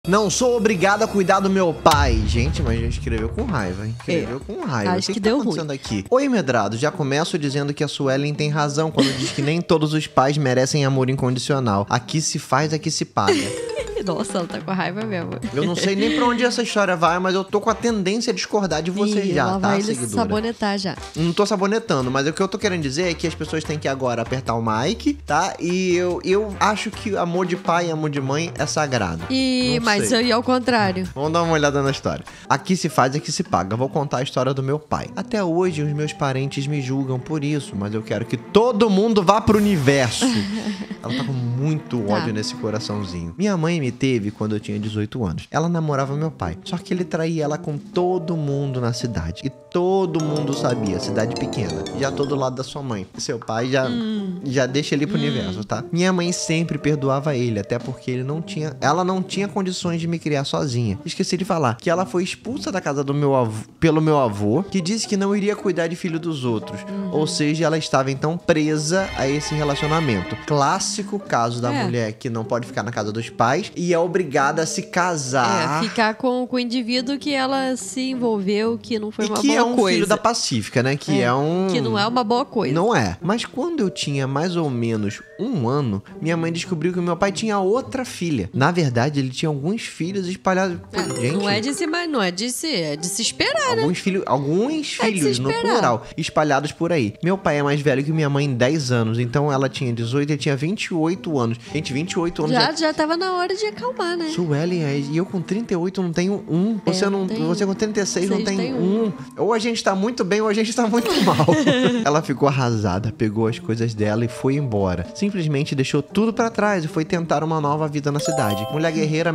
Não sou obrigado a cuidar do meu pai. Gente, mas a gente escreveu com raiva, hein? Escreveu com raiva. Acho que tá deu acontecendo ruim. aqui? Oi, Medrado. Já começo dizendo que a Suelen tem razão quando diz que nem todos os pais merecem amor incondicional. Aqui se faz, aqui se paga. Nossa, ela tá com raiva mesmo. Eu não sei nem pra onde essa história vai, mas eu tô com a tendência a discordar de vocês Ih, já, lá tá, vai ele seguidora? sabonetar já. Não tô sabonetando, mas o que eu tô querendo dizer é que as pessoas têm que agora apertar o mic, tá? E eu acho que amor de pai e amor de mãe é sagrado. Não Mas sei. eu ia ao contrário. Vamos dar uma olhada na história. Aqui se faz, aqui se paga. Vou contar a história do meu pai. Até hoje, os meus parentes me julgam por isso, mas eu quero que todo mundo vá pro universo. Ela tá com muito ódio nesse coraçãozinho. Minha mãe me teve quando eu tinha 18 anos. Ela namorava meu pai. Só que ele traía ela com todo mundo na cidade. E todo mundo sabia. Cidade pequena. Já tô do lado da sua mãe. Seu pai já deixa ele pro universo, tá? Minha mãe sempre perdoava ele, até porque ela não tinha condições de me criar sozinha. Esqueci de falar que ela foi expulsa da casa do meu avô, pelo meu avô, que disse que não iria cuidar de filho dos outros. Ou seja, ela estava então presa a esse relacionamento. Clássico caso da mulher que não pode ficar na casa dos pais e é obrigada a se casar. Ficar com o indivíduo que ela se envolveu, que não foi uma boa coisa. Que é um coisa. filho da Pacífica, né? Que não é uma boa coisa. Não é. Mas quando eu tinha mais ou menos 1 ano, minha mãe descobriu que o meu pai tinha outra filha. Na verdade, ele tinha alguns filhos espalhados. Gente, Não é de se esperar, né? Alguns filhos, no plural, espalhados por aí. Meu pai é mais velho que minha mãe em 10 anos, então ela tinha 18 e ele tinha 28 anos. Gente, 28 anos Já tava na hora de acalmar, né? Suelen, e eu com 38 não tenho um. Você com 36 não tem um. Ou a gente tá muito bem ou a gente tá muito mal. Ela ficou arrasada, pegou as coisas dela e foi embora. Simplesmente deixou tudo pra trás e foi tentar uma nova vida na cidade. Mulher guerreira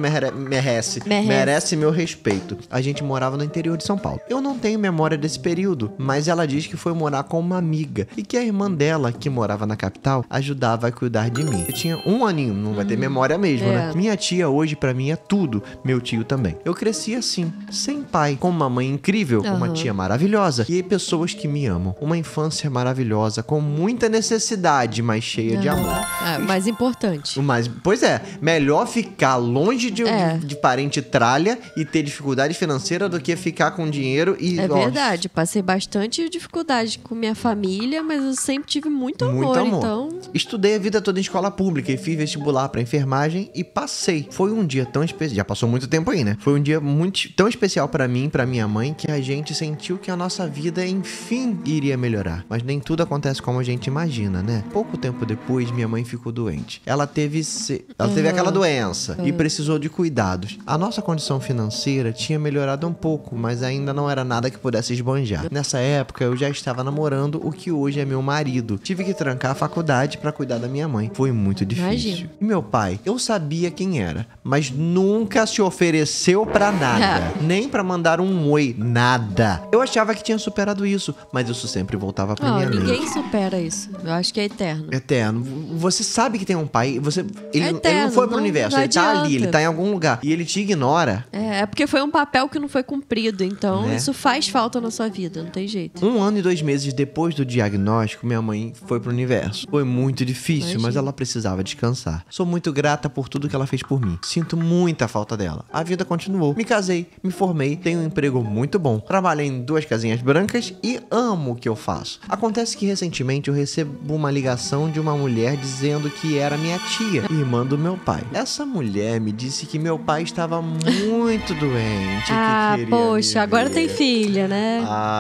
merece meu respeito. A gente morava no interior de São Paulo. Eu não tenho memória desse período, mas ela diz que foi morar com uma amiga e que a irmã dela, que morava na capital, ajudava a cuidar de mim. Eu tinha 1 aninho, não vai ter memória mesmo, né? Minha tia hoje pra mim é tudo, meu tio também. Eu cresci assim, sem pai, com uma mãe incrível, uma tia maravilhosa e pessoas que me amam. Uma infância maravilhosa, com muita necessidade, mas cheia de amor. Mais importante. Pois é, melhor ficar longe de parente tralha e ter dificuldade financeira do que ficar com dinheiro e... É verdade, passei bastante dificuldade com minha família, mas eu sempre tive muito amor, então... Estudei a vida toda em escola pública e fiz vestibular pra enfermagem e passei. Foi um dia tão especial, já passou muito tempo aí, né? Foi um dia tão especial pra mim e pra minha mãe que a gente sentiu que a nossa vida, enfim, iria melhorar. Mas nem tudo acontece como a gente imagina, né? Pouco tempo depois, minha mãe ficou doente. Ela teve aquela doença e precisou de cuidados. A nossa condição financeira tinha melhorado um pouco, mas ainda não era nada que pudesse esbanjar. Nessa época, eu já estava namorando o que hoje é meu marido. Tive que trancar a faculdade pra cuidar da minha mãe. Foi muito difícil. Imagina. E meu pai, eu sabia quem era, mas nunca se ofereceu pra nada. Nem pra mandar um oi, nada. Eu achava que tinha superado isso, mas isso sempre voltava pra minha mente. Ninguém supera isso. Eu acho que é eterno. Eterno. Você sabe que tem um pai, ele não foi pro universo, não ele tá ali, adianta. ele tá em algum lugar. E ele te ignora. É porque foi um papel que não foi cumprido, então isso faz falta na sua vida, não tem jeito. 1 ano e 2 meses depois do diagnóstico, minha mãe foi pro universo. Foi muito difícil, mas ela precisava descansar. Sou muito grata por tudo que ela fez por mim. Sinto muita falta dela. A vida continuou. Me casei, me formei, tenho um emprego muito bom. Trabalhei em 2 casinhas brancas e amo o que eu faço. Acontece que recentemente eu recebo uma ligação de uma mulher dizendo que era minha tia, irmã do meu pai. Essa mulher me disse que meu pai estava muito doente. Que queria poxa, agora tem filha, né?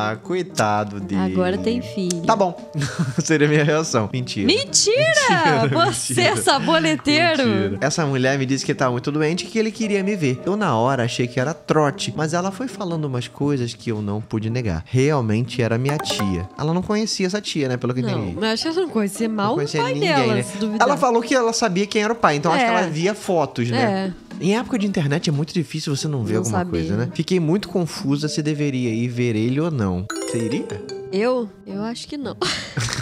Coitado dele. Agora tem filha. Tá bom. Seria a minha reação. Mentira. Mentira! Você é saboneteiro! Mentira. Essa mulher me disse que estava muito doente e que ele queria me ver. Eu na hora achei que era trote, mas ela foi falando umas coisas que eu não pude negar. Realmente era minha tia. Ela não conhecia essa tia, né? Pelo que eu entendi. Não, mas acho que ela não conhecia mal o pai ninguém, dela, né? se duvidar. Ela falou que ela sabia quem era o pai, então acho que ela via fotos, né? Em época de internet é muito difícil você não ver alguma coisa, né? Fiquei muito confusa se deveria ir ver ele ou não. Você iria? Eu acho que não.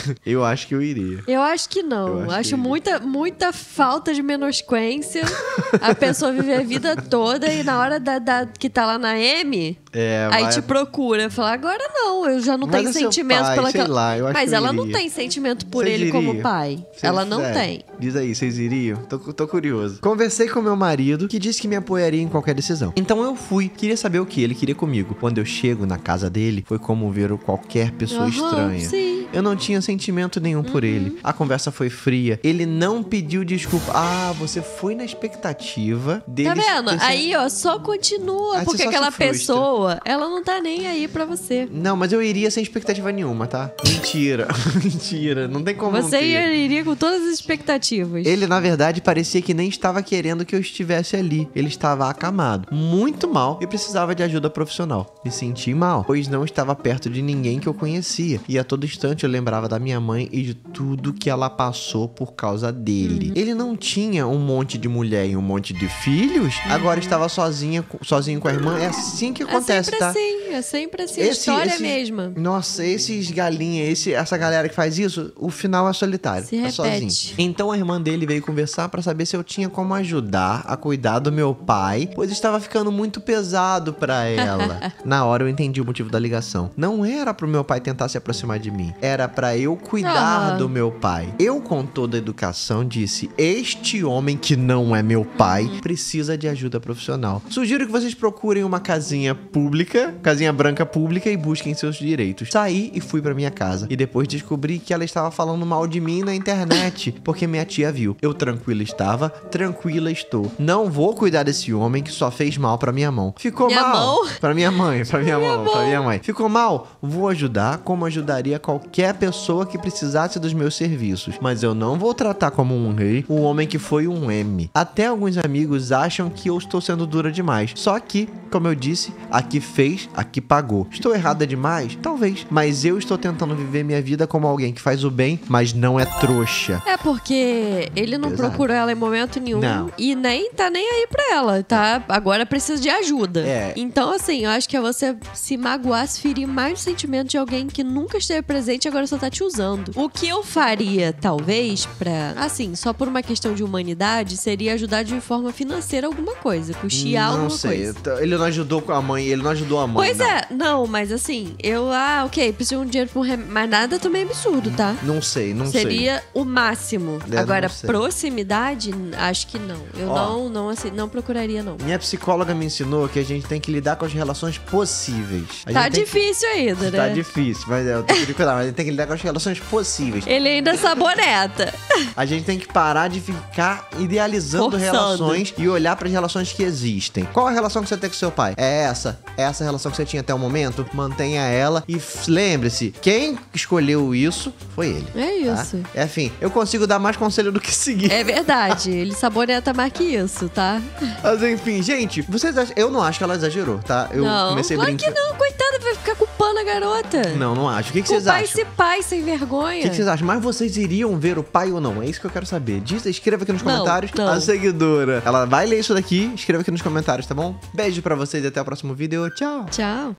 Eu acho que eu iria. Eu acho que não. Eu Acho que muita falta de menosquência a pessoa viver a vida toda e na hora que tá lá na M, aí te procura. Fala, agora não, eu já não tenho sentimento pai, pela... sei lá, eu acho Mas que eu ela iria. não tem sentimento por Vocês ele como iriam? pai. Ela não tem. Diz aí, vocês iriam? Tô curioso. Conversei com meu marido, que disse que me apoiaria em qualquer decisão. Então eu fui. Queria saber o que ele queria comigo. Quando eu chego na casa dele, foi como ver qualquer pessoa estranha. Sim. Eu não tinha sentimento nenhum por ele. A conversa foi fria. Ele não pediu desculpa. Ah, você foi na expectativa dele... Tá vendo? Aí, ó, só continua. Aí porque você só aquela se frustra. pessoa, ela não tá nem aí pra você. Não, mas eu iria sem expectativa nenhuma, tá? Mentira. Mentira. Não tem como não Você ter. iria com todas as expectativas. Ele, na verdade, parecia que nem estava querendo que eu estivesse ali. Ele estava acamado, muito mal e precisava de ajuda profissional. Me senti mal, pois não estava perto de ninguém que eu conhecia. E a todo instante eu lembrava da minha mãe e de tudo que ela passou por causa dele. Ele não tinha um monte de mulher e um monte de filhos, agora estava sozinho com a irmã. É assim que acontece, tá? É sempre assim, a história é a mesma. Nossa, esses galinhas, essa galera que faz isso, o final é solitário. Se é repete. sozinho. Então a irmã dele veio conversar pra saber se eu tinha como ajudar a cuidar do meu pai, pois estava ficando muito pesado pra ela. Na hora eu entendi o motivo da ligação. Não era pro meu pai tentar se aproximar de mim, era pra eu cuidar do meu pai. Eu, com toda a educação, disse: este homem que não é meu pai precisa de ajuda profissional. Sugiro que vocês procurem uma casinha pública, casinha branca pública, e busquem seus direitos. Saí e fui pra minha casa. E depois descobri que ela estava falando mal de mim na internet, porque minha tia viu. Eu tranquila estava, tranquila estou. Não vou cuidar desse homem que só fez mal pra minha mão. Ficou Minha mal? mão? Pra minha mãe, pra minha mão, pra minha mãe. Ficou mal? Vou ajudar como ajudaria qualquer pessoa que precisasse dos meus serviços. Mas eu não vou tratar como um rei um homem que foi um M. Até alguns amigos acham que eu estou sendo dura demais. Só que, como eu disse, aqui fez, aqui pagou. Estou errada demais? Talvez. Mas eu estou tentando viver minha vida como alguém que faz o bem, mas não é trouxa. É porque ele não Exato. procurou ela em momento nenhum. Não. E nem tá nem aí pra ela, tá? Agora precisa de ajuda. É. Então, assim, eu acho que é você se magoar, se ferir mais o sentimento de alguém que nunca esteve presente e agora só tá te usando. O que eu faria, talvez, assim, só por uma questão de humanidade, seria ajudar de forma financeira alguma coisa. Custear Não alguma sei. coisa. Ele não ajudou com a mãe, ele não ajudou a mãe. Pois não. não, mas assim, ok, preciso de um dinheiro pra um remédio, mas nada também é absurdo, tá? Não sei. Seria o máximo. Agora, não sei. proximidade, acho que não. Eu não procuraria, não. Minha psicóloga me ensinou que a gente tem que lidar com as relações possíveis. Tá difícil ainda, né? Tá difícil, mas eu tenho que cuidar, mas a gente tem que lidar com as relações possíveis. Ele ainda saboneta. A gente tem que parar de ficar idealizando Forçando. relações e olhar para as relações que existem. Qual a relação que você tem com seu pai? É essa relação que você tinha até o momento? Mantenha ela e lembre-se, quem escolheu isso foi ele. É isso. Tá? Enfim, eu consigo dar mais conselho do que seguir. É verdade. Ele saboneta mais que isso, tá? Mas enfim, gente, vocês acham... Eu não acho que ela exagerou, tá? Eu não, comecei claro brincando. que não. Coitada, vai ficar culpando a garota. Não acho. O que vocês Culpar acham? esse pai sem vergonha. O que vocês acham? Mas vocês iriam ver o pai ou não? É isso que eu quero saber. Escreva aqui nos comentários. não. A seguidora, ela vai ler isso daqui. Escreva aqui nos comentários, tá bom? Beijo pra vocês e até o próximo vídeo. Tchau! Tchau.